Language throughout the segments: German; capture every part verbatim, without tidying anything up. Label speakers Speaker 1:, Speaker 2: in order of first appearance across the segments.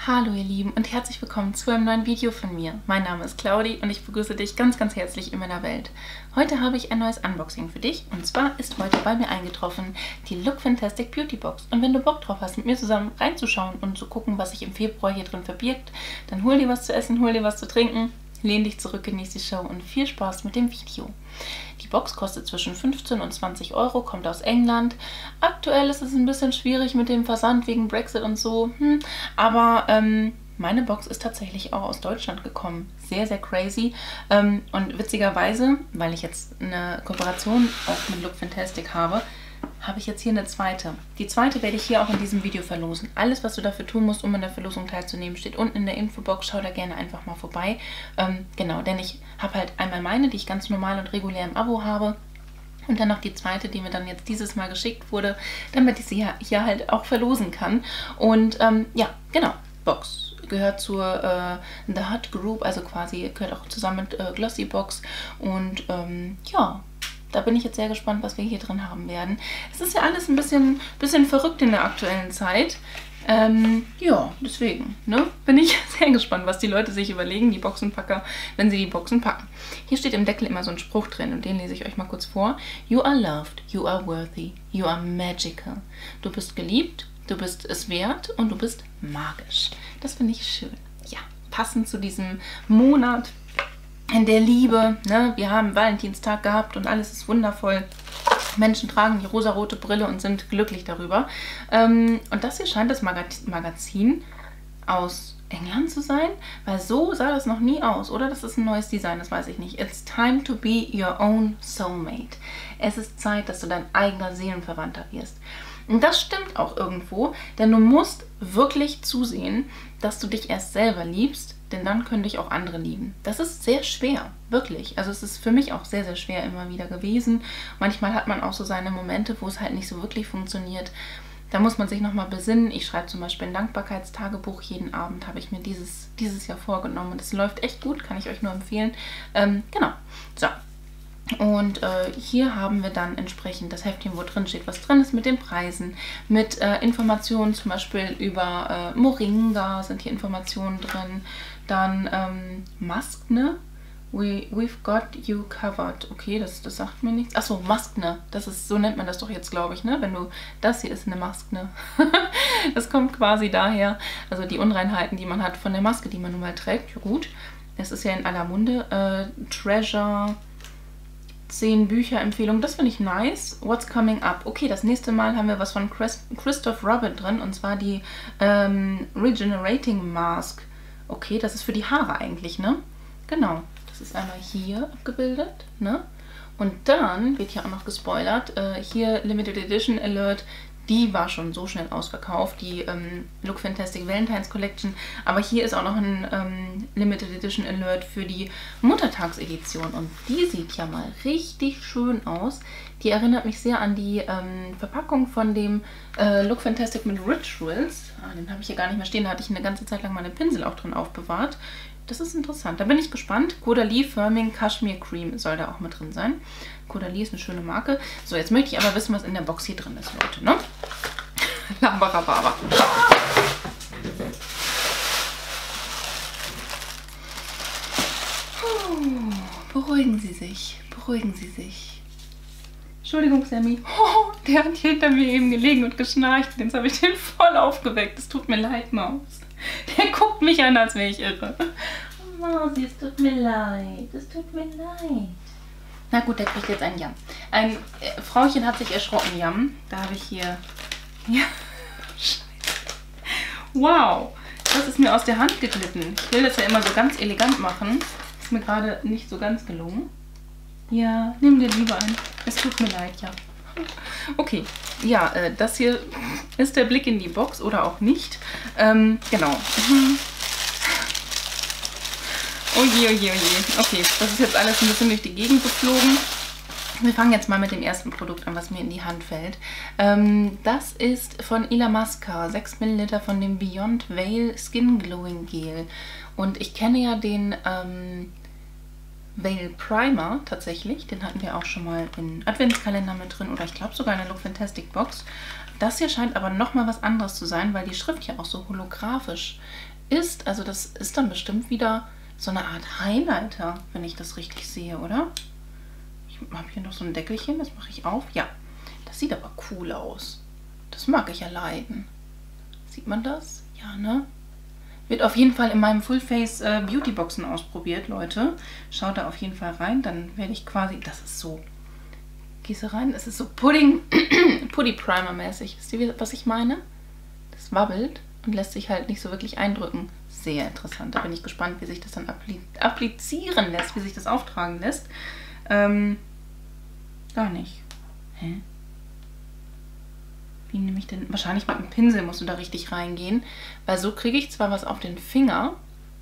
Speaker 1: Hallo ihr Lieben und herzlich willkommen zu einem neuen Video von mir. Mein Name ist Claudi und ich begrüße dich ganz ganz herzlich in meiner Welt. Heute habe ich ein neues Unboxing für dich und zwar ist heute bei mir eingetroffen die Look Fantastic Beauty Box. Und wenn du Bock drauf hast, mit mir zusammen reinzuschauen und zu gucken, was sich im Februar hier drin verbirgt, dann hol dir was zu essen, hol dir was zu trinken, lehn dich zurück, genieß die Show und viel Spaß mit dem Video. Die Box kostet zwischen fünfzehn und zwanzig Euro, kommt aus England. Aktuell ist es ein bisschen schwierig mit dem Versand wegen Brexit und so, hm. aber ähm, meine Box ist tatsächlich auch aus Deutschland gekommen. Sehr, sehr crazy. Ähm, und witzigerweise, weil ich jetzt eine Kooperation auch mit Look Fantastic habe, habe ich jetzt hier eine zweite. Die zweite werde ich hier auch in diesem Video verlosen. Alles, was du dafür tun musst, um an der Verlosung teilzunehmen, steht unten in der Infobox. Schau da gerne einfach mal vorbei. Ähm, genau, denn ich habe halt einmal meine, die ich ganz normal und regulär im Abo habe. Und dann noch die zweite, die mir dann jetzt dieses Mal geschickt wurde, damit ich sie hier, hier halt auch verlosen kann. Und ähm, ja, genau, Box gehört zur äh, The Hut Group, also quasi gehört auch zusammen mit äh, Glossy Box. Und ähm, ja, da bin ich jetzt sehr gespannt, was wir hier drin haben werden. Es ist ja alles ein bisschen, bisschen verrückt in der aktuellen Zeit. Ähm, ja, deswegen, ne, bin ich sehr gespannt, was die Leute sich überlegen, die Boxenpacker, wenn sie die Boxen packen. Hier steht im Deckel immer so ein Spruch drin und den lese ich euch mal kurz vor. You are loved, you are worthy, you are magical. Du bist geliebt, du bist es wert und du bist magisch. Das finde ich schön. Ja, passend zu diesem Monat in der Liebe, ne? Wir haben Valentinstag gehabt und alles ist wundervoll. Menschen tragen die rosarote Brille und sind glücklich darüber. Ähm, und das hier scheint das Magaz Magazin aus England zu sein, weil so sah das noch nie aus, oder? Das ist ein neues Design, das weiß ich nicht. It's time to be your own soulmate. Es ist Zeit, dass du dein eigener Seelenverwandter wirst. Und das stimmt auch irgendwo, denn du musst wirklich zusehen, dass du dich erst selber liebst, denn dann können dich auch andere lieben. Das ist sehr schwer, wirklich. Also es ist für mich auch sehr, sehr schwer immer wieder gewesen. Manchmal hat man auch so seine Momente, wo es halt nicht so wirklich funktioniert. Da muss man sich nochmal besinnen. Ich schreibe zum Beispiel ein Dankbarkeitstagebuch. Jeden Abend habe ich mir dieses, dieses Jahr vorgenommen. Und es läuft echt gut, kann ich euch nur empfehlen. Ähm, genau. So. Und äh, hier haben wir dann entsprechend das Heftchen, wo drin steht, was drin ist mit den Preisen, mit äh, Informationen zum Beispiel über äh, Moringa sind hier Informationen drin, dann ähm, Maskne, We, we've got you covered, okay, das, das sagt mir nichts, achso, Maskne, das ist, so nennt man das doch jetzt, glaube ich, ne, wenn du, das hier ist eine Maskne, das kommt quasi daher, also die Unreinheiten, die man hat von der Maske, die man nun mal trägt, ja gut, es ist ja in aller Munde, äh, Treasure, zehn Bücher Empfehlung, das finde ich nice. What's coming up? Okay, das nächste Mal haben wir was von Chris, Christoph Robin drin und zwar die ähm, Regenerating Mask. Okay, das ist für die Haare eigentlich, ne? Genau, das ist einmal hier abgebildet, ne? Und dann wird hier auch noch gespoilert, äh, hier Limited Edition Alert. Die war schon so schnell ausverkauft, die ähm, Look Fantastic Valentine's Collection. Aber hier ist auch noch ein ähm, Limited Edition Alert für die Muttertagsedition. Und die sieht ja mal richtig schön aus. Die erinnert mich sehr an die ähm, Verpackung von dem äh, Look Fantastic mit Rituals. Ah, den habe ich hier gar nicht mehr stehen. Da hatte ich eine ganze Zeit lang meine Pinsel auch drin aufbewahrt. Das ist interessant. Da bin ich gespannt. Caudalie Firming Cashmere Cream soll da auch mit drin sein. Caudalie ist eine schöne Marke. So, jetzt möchte ich aber wissen, was in der Box hier drin ist, Leute, ne? Labarababa. Beruhigen Sie sich. Beruhigen Sie sich. Entschuldigung, Sammy. Oh, der hat hier hinter mir eben gelegen und geschnarcht. Jetzt habe ich den voll aufgeweckt. Es tut mir leid, Maus. Der guckt mich an, als wäre ich irre. Oh, Mausi, es tut mir leid. Es tut mir leid. Na gut, der kriegt jetzt einen Jam. Ein äh, Frauchen hat sich erschrocken, Jam. Da habe ich hier... Ja, scheiße. Wow, das ist mir aus der Hand geglitten. Ich will das ja immer so ganz elegant machen. Ist mir gerade nicht so ganz gelungen. Ja, nimm dir lieber ein. Es tut mir leid, ja. Okay, ja, äh, das hier ist der Blick in die Box oder auch nicht. Ähm, genau. Mhm. Oje, oje, oje. Okay, das ist jetzt alles ein bisschen durch die Gegend geflogen. Wir fangen jetzt mal mit dem ersten Produkt an, was mir in die Hand fällt. Ähm, das ist von Illamasqua, sechs Milliliter von dem Beyond Veil Skin Glowing Gel. Und ich kenne ja den ähm, Veil Primer tatsächlich. Den hatten wir auch schon mal in Adventskalender mit drin oder ich glaube sogar in der Look Fantastic Box. Das hier scheint aber nochmal was anderes zu sein, weil die Schrift ja auch so holographisch ist. Also das ist dann bestimmt wieder so eine Art Highlighter, wenn ich das richtig sehe, oder? Ich habe hier noch so ein Deckelchen, das mache ich auf. Ja, das sieht aber cool aus. Das mag ich ja leiden. Sieht man das? Ja, ne? Wird auf jeden Fall in meinem Full Face äh, Beauty Boxen ausprobiert, Leute. Schaut da auf jeden Fall rein. Dann werde ich quasi, das ist so, gieße rein, es ist so Pudding, Puddy Primer mäßig. Wisst ihr, was ich meine? Das wabbelt und lässt sich halt nicht so wirklich eindrücken. Sehr interessant. Da bin ich gespannt, wie sich das dann appli applizieren lässt, wie sich das auftragen lässt. Ähm, gar nicht. Hä? Wie nehme ich denn? Wahrscheinlich mit dem Pinsel musst du da richtig reingehen, weil so kriege ich zwar was auf den Finger,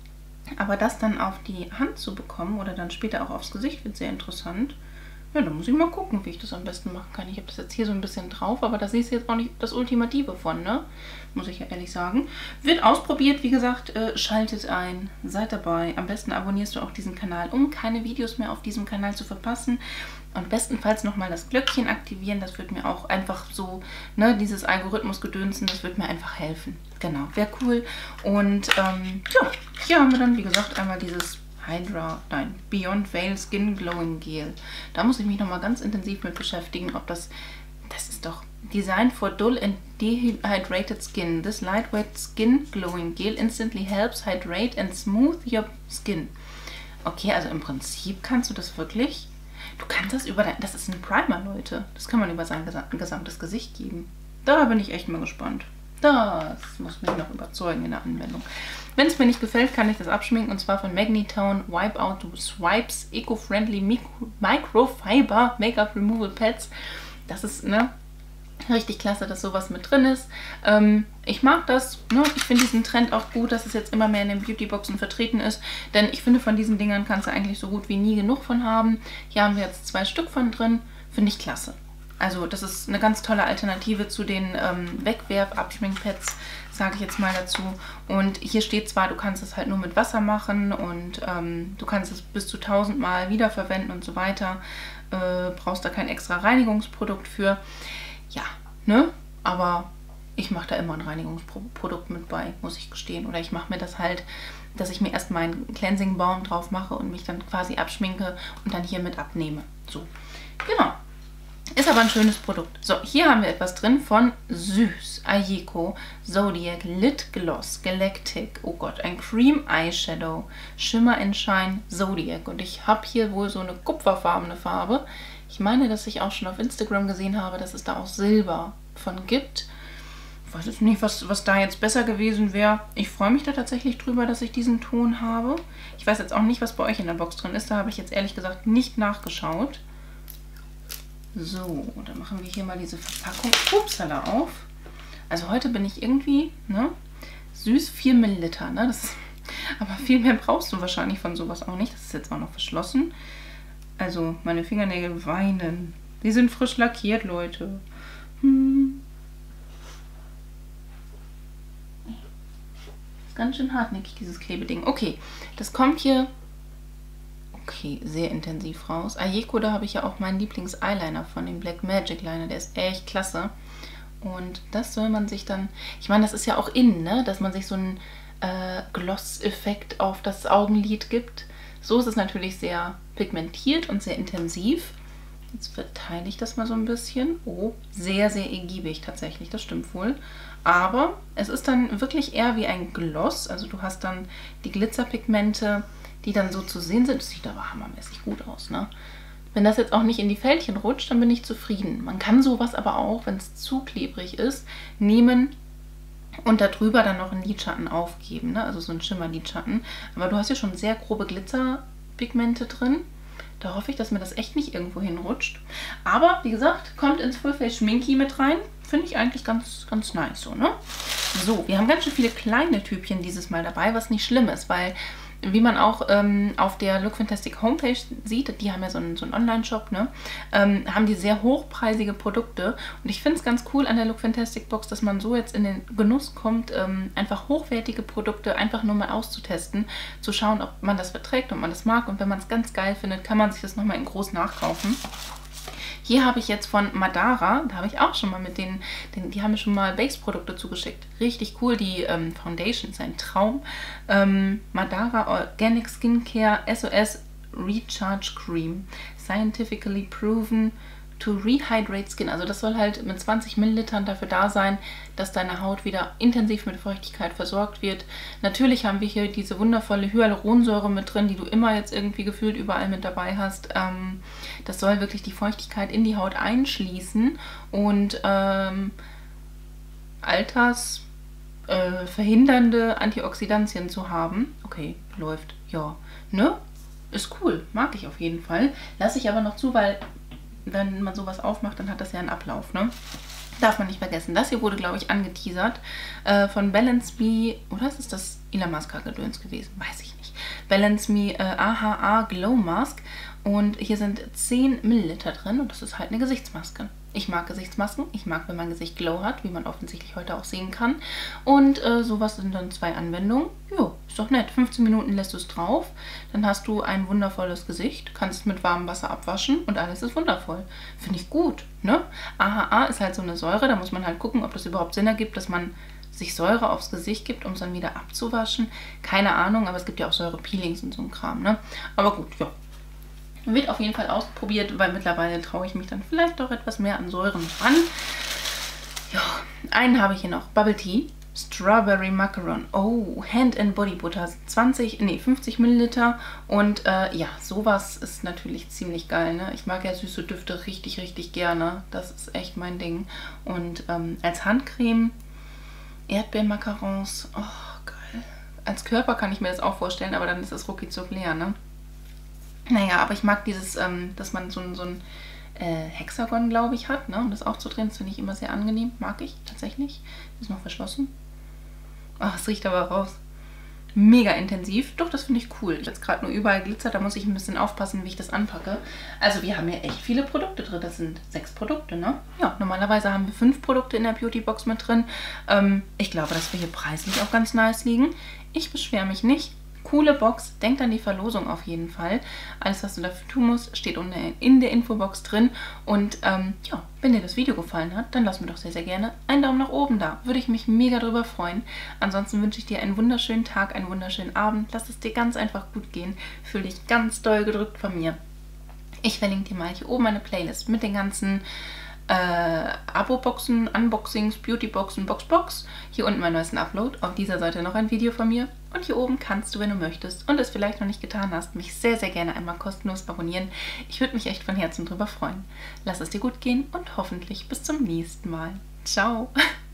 Speaker 1: aber das dann auf die Hand zu bekommen oder dann später auch aufs Gesicht wird sehr interessant. Ja, da muss ich mal gucken, wie ich das am besten machen kann. Ich habe das jetzt hier so ein bisschen drauf, aber das ist jetzt auch nicht das Ultimative von, ne? Muss ich ja ehrlich sagen. Wird ausprobiert, wie gesagt, äh, schaltet ein, seid dabei. Am besten abonnierst du auch diesen Kanal, um keine Videos mehr auf diesem Kanal zu verpassen. Und bestenfalls nochmal das Glöckchen aktivieren, das wird mir auch einfach so, ne, dieses Algorithmusgedönsen, das wird mir einfach helfen. Genau, wäre cool. Und ähm, ja, hier haben wir dann, wie gesagt, einmal dieses Hydra, nein, Beyond Veil Skin Glowing Gel. Da muss ich mich nochmal ganz intensiv mit beschäftigen, ob das, das ist doch Designed for dull and dehydrated skin. This lightweight skin glowing gel instantly helps hydrate and smooth your skin. Okay, also im Prinzip kannst du das wirklich, du kannst das über dein, das ist ein Primer, Leute. Das kann man über sein gesamtes Gesicht geben. Da bin ich echt mal gespannt. Das muss mich noch überzeugen in der Anwendung. Wenn es mir nicht gefällt, kann ich das abschminken, und zwar von Magnitone Wipeout Swipes Eco-Friendly Micro Microfiber Make-up Removal Pads. Das ist, ne, richtig klasse, dass sowas mit drin ist. Ähm, ich mag das, ne? Ich finde diesen Trend auch gut, dass es jetzt immer mehr in den Beautyboxen vertreten ist, denn ich finde, von diesen Dingern kannst du eigentlich so gut wie nie genug von haben. Hier haben wir jetzt zwei Stück von drin, finde ich klasse. Also das ist eine ganz tolle Alternative zu den ähm, Wegwerf-Abschminkpads, sage ich jetzt mal dazu. Und hier steht zwar, du kannst es halt nur mit Wasser machen und ähm, du kannst es bis zu tausend Mal wiederverwenden und so weiter. Äh, brauchst da kein extra Reinigungsprodukt für. Ja, ne? Aber ich mache da immer ein Reinigungsprodukt mit bei, muss ich gestehen. Oder ich mache mir das halt, dass ich mir erst meinen Cleansing Balm drauf mache und mich dann quasi abschminke und dann hier mit abnehme. So, genau. Ist aber ein schönes Produkt. So, hier haben wir etwas drin von Süß. Ayeko Zodiac Lit Gloss Galactic. Oh Gott, ein Cream Eyeshadow. Shimmer and Shine Zodiac. Und ich habe hier wohl so eine kupferfarbene Farbe. Ich meine, dass ich auch schon auf Instagram gesehen habe, dass es da auch Silber von gibt. Ich weiß jetzt nicht, was, was da jetzt besser gewesen wäre. Ich freue mich da tatsächlich drüber, dass ich diesen Ton habe. Ich weiß jetzt auch nicht, was bei euch in der Box drin ist. Da habe ich jetzt ehrlich gesagt nicht nachgeschaut. So, dann machen wir hier mal diese Verpackung, upsala, auf. Also heute bin ich irgendwie, ne, süß, vier Milliliter, ne, das ist, aber viel mehr brauchst du wahrscheinlich von sowas auch nicht. Das ist jetzt auch noch verschlossen. Also meine Fingernägel weinen. Die sind frisch lackiert, Leute. Hm. Ist ganz schön hartnäckig, dieses Klebeding. Okay, das kommt hier... Okay, sehr intensiv raus. Ayeko, da habe ich ja auch meinen Lieblings-Eyeliner von dem Black Magic Liner. Der ist echt klasse. Und das soll man sich dann... Ich meine, das ist ja auch innen, ne? Dass man sich so einen äh, Gloss-Effekt auf das Augenlid gibt. So ist es natürlich sehr pigmentiert und sehr intensiv. Jetzt verteile ich das mal so ein bisschen. Oh, sehr, sehr ergiebig tatsächlich. Das stimmt wohl. Aber es ist dann wirklich eher wie ein Gloss. Also du hast dann die Glitzerpigmente, die dann so zu sehen sind. Das sieht aber hammermäßig gut aus, ne? Wenn das jetzt auch nicht in die Fältchen rutscht, dann bin ich zufrieden. Man kann sowas aber auch, wenn es zu klebrig ist, nehmen und darüber dann noch einen Lidschatten aufgeben, ne? Also so einen Schimmer-Lidschatten. Aber du hast hier schon sehr grobe Glitzerpigmente drin. Da hoffe ich, dass mir das echt nicht irgendwo hinrutscht. Aber, wie gesagt, kommt ins Full Face Schminky mit rein. Finde ich eigentlich ganz, ganz nice so, ne? So, wir haben ganz schön viele kleine Typchen dieses Mal dabei, was nicht schlimm ist, weil... Wie man auch ähm, auf der Look Fantastic Homepage sieht, die haben ja so einen, so einen Online-Shop, ne? Ähm, haben die sehr hochpreisige Produkte. Und ich finde es ganz cool an der Look Fantastic Box, dass man so jetzt in den Genuss kommt, ähm, einfach hochwertige Produkte einfach nur mal auszutesten, zu schauen, ob man das verträgt, ob man das mag. Und wenn man es ganz geil findet, kann man sich das nochmal in groß nachkaufen. Hier habe ich jetzt von Madara, da habe ich auch schon mal mit denen, den, die haben mir schon mal Base-Produkte zugeschickt. Richtig cool, die ähm, Foundation ist ein Traum. Ähm, Madara Organic Skincare S O S Recharge Cream. Scientifically proven to rehydrate skin. Also das soll halt mit zwanzig Millilitern dafür da sein, dass deine Haut wieder intensiv mit Feuchtigkeit versorgt wird. Natürlich haben wir hier diese wundervolle Hyaluronsäure mit drin, die du immer jetzt irgendwie gefühlt überall mit dabei hast. Ähm, das soll wirklich die Feuchtigkeit in die Haut einschließen und ähm, Alters äh, verhindernde Antioxidantien zu haben. Okay, läuft. Ja, ne? Ist cool. Mag ich auf jeden Fall. Lasse ich aber noch zu, weil wenn man sowas aufmacht, dann hat das ja einen Ablauf, ne? Darf man nicht vergessen. Das hier wurde, glaube ich, angeteasert äh, von Balance Me, oder ist es das Illamasqua-Gedöns gewesen? Weiß ich nicht. Balance Me äh, A H A Glow Mask und hier sind zehn Milliliter drin und das ist halt eine Gesichtsmaske. Ich mag Gesichtsmasken, ich mag, wenn mein Gesicht Glow hat, wie man offensichtlich heute auch sehen kann. Und äh, sowas sind dann zwei Anwendungen. Jo, ist doch nett. fünfzehn Minuten lässt du es drauf, dann hast du ein wundervolles Gesicht, kannst mit warmem Wasser abwaschen und alles ist wundervoll. Finde ich gut, ne? A H A ist halt so eine Säure, da muss man halt gucken, ob das überhaupt Sinn ergibt, dass man sich Säure aufs Gesicht gibt, um es dann wieder abzuwaschen. Keine Ahnung, aber es gibt ja auch Säurepeelings und so ein Kram, ne? Aber gut, ja. Wird auf jeden Fall ausprobiert, weil mittlerweile traue ich mich dann vielleicht doch etwas mehr an Säuren ran. Ja, einen habe ich hier noch. Bubble Tea. Strawberry Macaron. Oh, Hand and Body Butter. zwanzig, nee, fünfzig Milliliter. Und äh, ja, sowas ist natürlich ziemlich geil, ne? Ich mag ja süße Düfte richtig, richtig gerne. Das ist echt mein Ding. Und ähm, als Handcreme Erdbeermacarons. Oh, geil. Als Körper kann ich mir das auch vorstellen, aber dann ist das rucki-zuck leer, ne? Naja, aber ich mag dieses, ähm, dass man so, so ein äh, Hexagon, glaube ich, hat, ne? Um das aufzudrehen, das finde ich immer sehr angenehm. Mag ich tatsächlich. Ist noch verschlossen. Ach, es riecht aber raus. Mega intensiv. Doch, das finde ich cool. Jetzt gerade nur überall glitzert, da muss ich ein bisschen aufpassen, wie ich das anpacke. Also wir haben hier echt viele Produkte drin. Das sind sechs Produkte, ne? Ja, normalerweise haben wir fünf Produkte in der Beauty-Box mit drin. Ähm, ich glaube, dass wir hier preislich auch ganz nice liegen. Ich beschwere mich nicht. Coole Box, denkt an die Verlosung auf jeden Fall. Alles, was du dafür tun musst, steht unten in der Infobox drin. Und ähm, ja, wenn dir das Video gefallen hat, dann lass mir doch sehr, sehr gerne einen Daumen nach oben da. Würde ich mich mega drüber freuen. Ansonsten wünsche ich dir einen wunderschönen Tag, einen wunderschönen Abend. Lass es dir ganz einfach gut gehen. Fühl dich ganz doll gedrückt von mir. Ich verlinke dir mal hier oben eine Playlist mit den ganzen Äh, Abo-Boxen, Unboxings, Beauty-Boxen, Box-Box. Hier unten mein neuesten Upload. Auf dieser Seite noch ein Video von mir. Und hier oben kannst du, wenn du möchtest und es vielleicht noch nicht getan hast, mich sehr, sehr gerne einmal kostenlos abonnieren. Ich würde mich echt von Herzen drüber freuen. Lass es dir gut gehen und hoffentlich bis zum nächsten Mal. Ciao!